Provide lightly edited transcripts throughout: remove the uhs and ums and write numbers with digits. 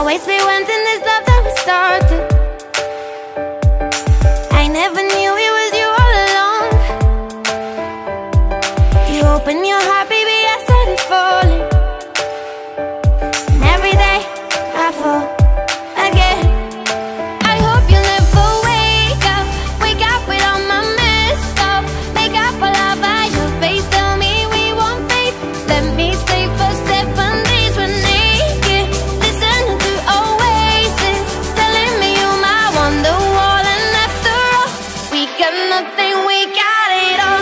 always be wanting this love that we started. I never knew it was you all along. You open your heart, baby, I started falling. And every day I fall again. I hope you never wake up with all my messed up. Make up all about your face, tell me we won't fade. Let me stay for 7 days when naked. Listening to Oasis, telling me you're my wonderwall. And after all, we got nothing, we got it all.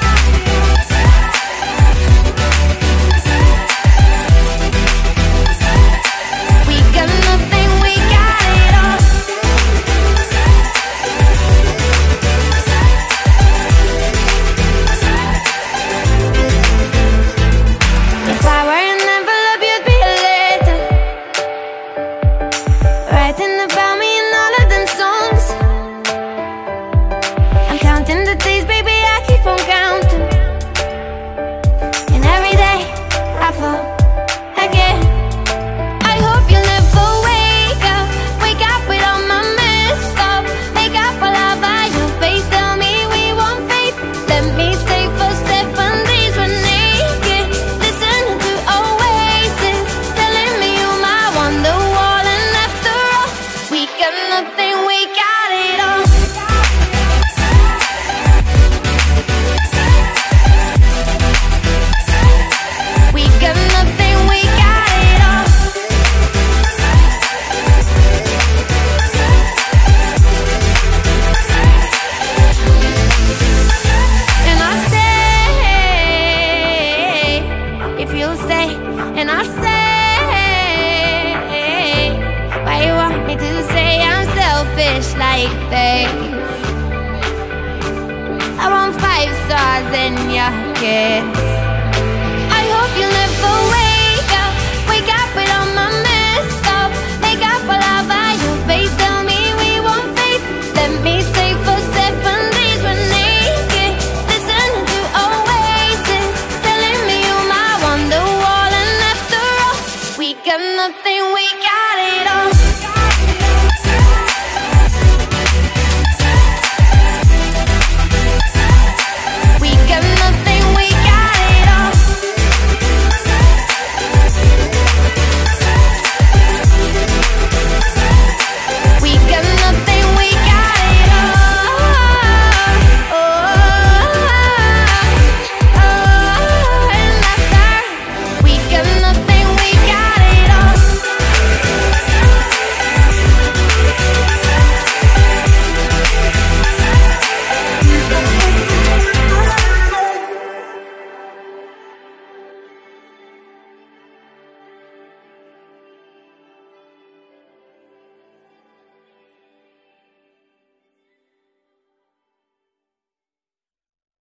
We got nothing, we got it all. If I were an envelope, you'd be a letter, writing about me in all of them songs. I'm counting the days, baby, I keep on counting. And every day I fall again. I hope you never wake up with all my messed up. Make up all about your face, tell me we won't fade. Let me stay for 7 days when naked. Listening to Oasis, telling me you're my wonderwall. And after all, we got nothing, we got it all. We got nothing, we got it all. And I stay, if you'll stay. And I say, why you want me to say I'm selfish like this? I want 5 stars in your kiss.